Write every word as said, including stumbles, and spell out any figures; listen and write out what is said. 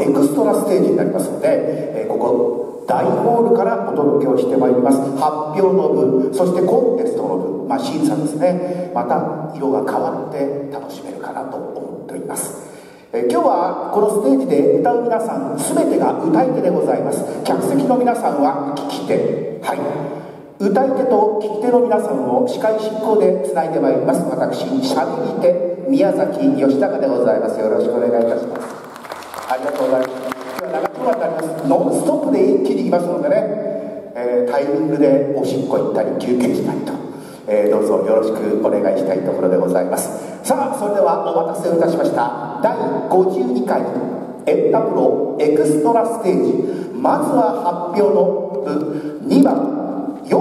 エクストラステージになりますので、えー、ここ大ホールからお届けをしてまいります。発表の部、そしてコンテストの部、まあ、審査ですね、また色が変わって楽しめるかなと思っております。え今日はこのステージで歌う皆さん全てが歌い手でございます。客席の皆さんは聴き手、はい、歌い手と聴き手の皆さんを司会進行でつないでまいります。私しゃべり手宮崎義孝でございます。よろしくお願いいたします。ありがとうございます。今日は長丁場になります。ノンストップで一気にいきますのでね、えー、タイミングでおしっこ行ったり休憩したりと、えー、どうぞよろしくお願いしたいところでございます。さあ、それではお待たせをいたしました。だいごじゅうにかいエンタプロエクストラステージ、まずは発表の部にばん